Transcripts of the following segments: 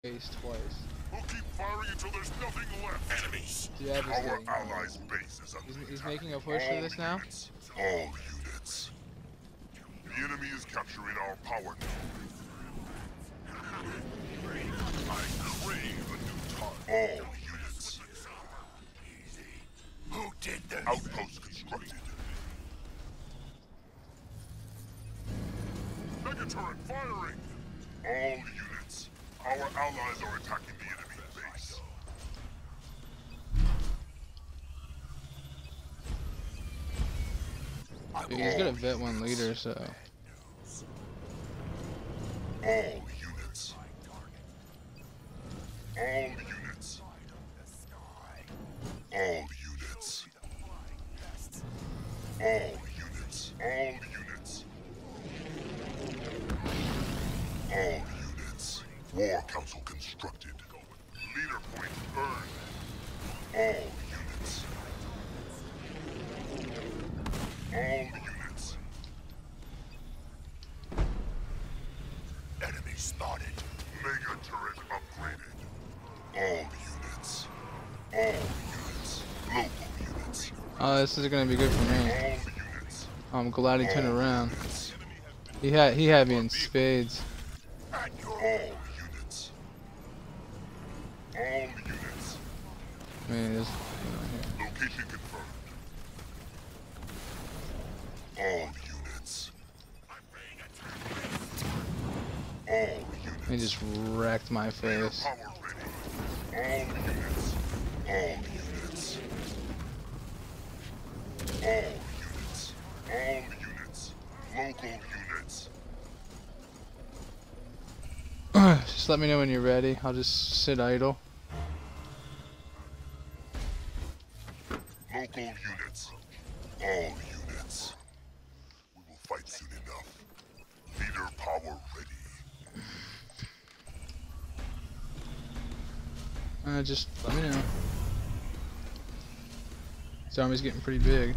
base twice. We'll keep firing until there's nothing left. Enemies. Our allies' base is under attack. He's making a push for this now? All units. The enemy is capturing our power node. I crave a new target. All units. Who did this? Outpost constructed. Mega turret firing. All units. Our allies are attacking the enemy base. Dude, he's gonna vet one leader, so. All units. All units. All units. All units. All units. All units. War Council constructed. Leader point earned. All units. All units. Enemy spotted. Mega turret upgraded. All units. All units. Local units. Oh, this is gonna be good for me. All units. I'm glad he turned around. Units. He had me in spades. All units. All units. Man, this. Location confirmed. All units. All units. He just wrecked my face. Power ready. All units. All units. All units. All units. Local units. Just let me know when you're ready. I'll just sit idle. Local units. All units. We will fight soon enough. Leader power ready. Just let me know. This army's getting pretty big.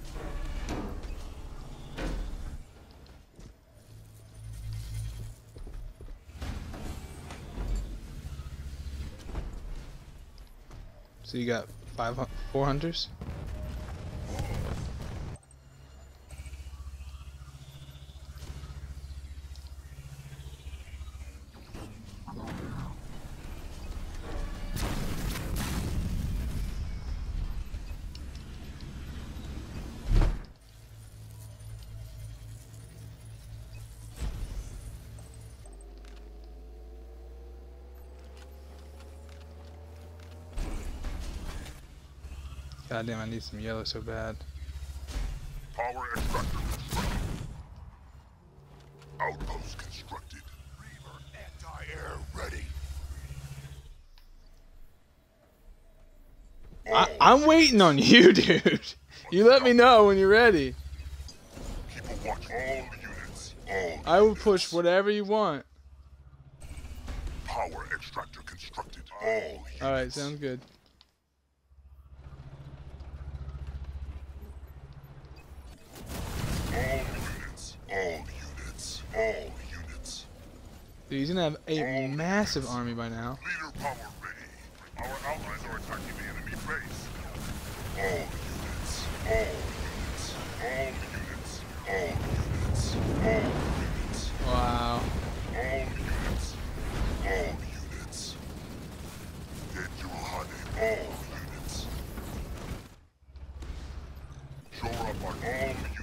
So you got 4 hunters? God damn, I need some yellow so bad. Power extractor constructed. Outpost constructed. Reaver anti-air ready. I'm waiting on you, dude. You let me know when you're ready. Keep a watch. All units. All I will push whatever you want. power extractor constructed. All units. Alright, sounds good. All units. All units. All units. Dude, he's gonna have a massive army by now. Leader power ready. Our allies are attacking the enemy base. All units. All units. All units. All units. All units. Wow. All units. All units. All units. Shore up our all units.